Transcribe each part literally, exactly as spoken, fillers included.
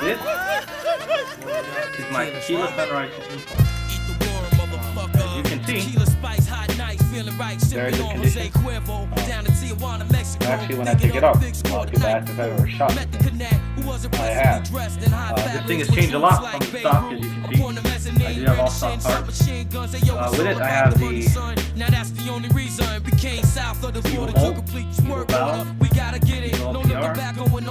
This is my Tequila Sunrise Impulse. As you can see, very good condition. Um, actually, when I take it off, it's not too bad if I've ever shot it. I have. Uh, this thing has changed a lot from the stock, as you can see. I do have all stock parts. Uh, with it, I have the Evo Bolt, Evo Valve, Evo P R.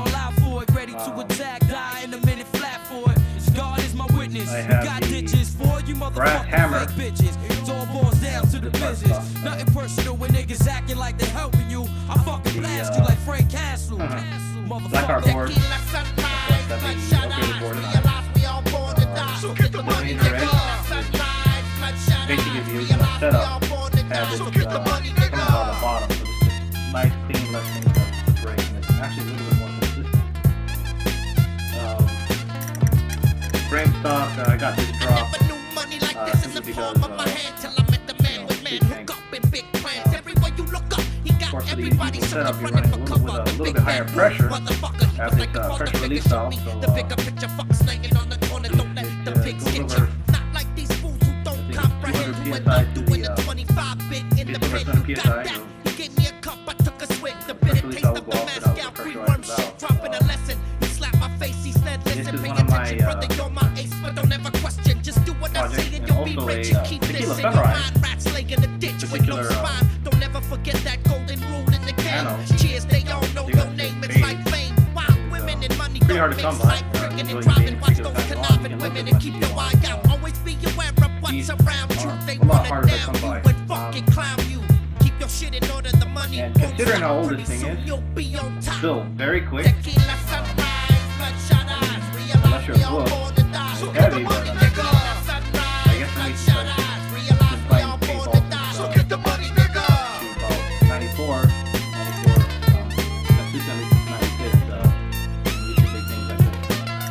I have the brass hammer. Nothing personal when niggas acting like they helping you. I fucking blast you like Frank Castle. Black Art board. Basically, if you use a setup, have this uh, coming out on the bottom, so this is nice, clean, less things that break, and it's actually a little bit more consistent. Um, frame stock, uh, I got this drop uh, simply because uh, you know, big tank. Of course, for the Evo setup, you're running a little, with a little bit higher pressure. I have this uh, pressure release valve, so uh, it, it, it goes over, I think, two hundred P S I to the, uh, just over two hundred P S I, so the pressure release valve will go off without the pressurized valve. Uh, this is one of my uh, projects, and also a uh, Tequila Sunrise, particular uh, panel. Pretty hard to come by. Uh, usually paint particular panel on, you can look at them if you want. Uh, these are a lot harder to come by. Um, and considering how old this thing is, it's still very quick. Um, unless you're a wood, it's heavy, but uh, I guess for me, since I've been playing paintball since uh, about ninety-four, ninety-four, um, at least at least since ninety-six, uh, these are big things like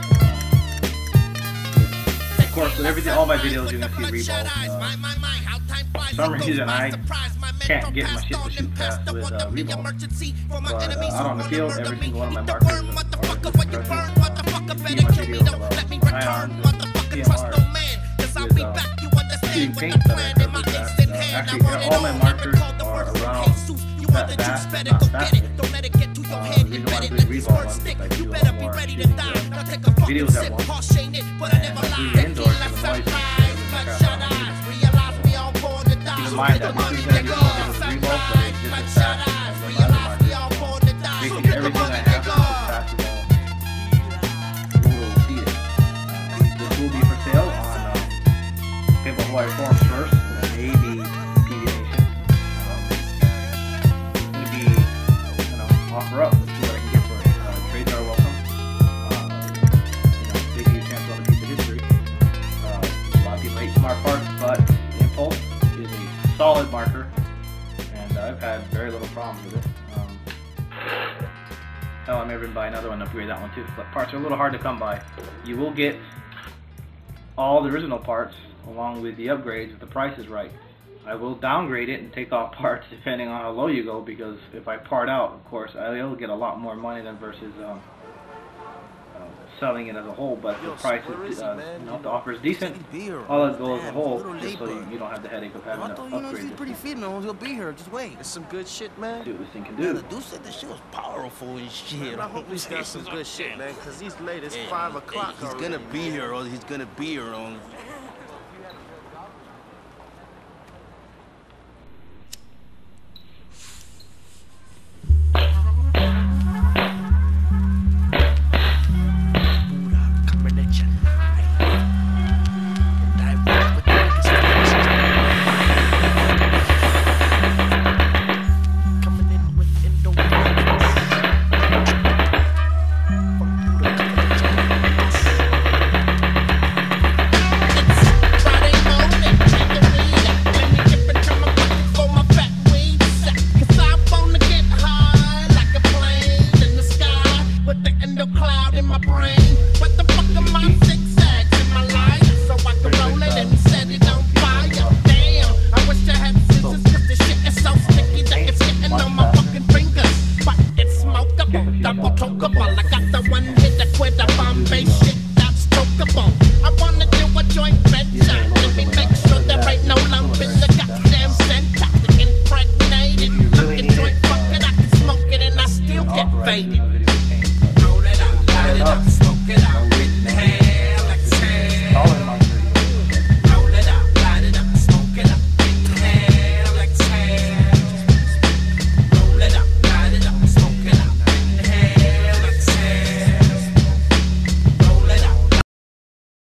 this. Uh, of course, with everything, all my videos, you're gonna see revolve. Uh, for some reason, I can't get my shit to shoot fast with uh, revolve. But uh, out on the field, every single one of my markers are with different stresses. Uh, you see my videos about ions and P M R with uh, shooting paint that I covered that. Uh, actually, all my markers are around that fast, not faster. Uh, the reason why I'm doing revolve on is I do a lot more shooting uh, videos at once. And I do the indoors for the noise. Keep in mind that this is going to be this revolve, but it's just as fast as the other markers. Basically, everything I have is as fast as all. You will see it. Uh, this will be for sale on uh, Paintball Hawaii forums first, and then maybe P V Nation. Um, it's going to be, you know, offer up. Let's see what I can get for it. Uh, trades are welcome. Uh, you know, big huge chance to other piece of history. Uh, a lot of people hate smart parts, but the Impulse is a solid marker, and uh, I've had very little problems with it. Um, hell, I may even buy another one and upgrade that one too. But parts are a little hard to come by. You will get all the original parts along with the upgrades if the price is right. I will downgrade it and take off parts depending on how low you go, because if I part out, of course, I'll get a lot more money than versus um, uh, selling it as a whole. But the price is, uh, you know, if the offer is decent, all that goes as a whole, just so you, you don't have the headache of having to upgrade this pretty fit, man. He'll be here. Just wait. It's some good shit, man. See what this thing can do. The dude said this shit was powerful and shit. I hope he's got some good shit, man, because he's late. It's five o'clock He's already. gonna be here, or he's gonna be here on. What the fuck am I zigzags in my life? So I can roll it and set it on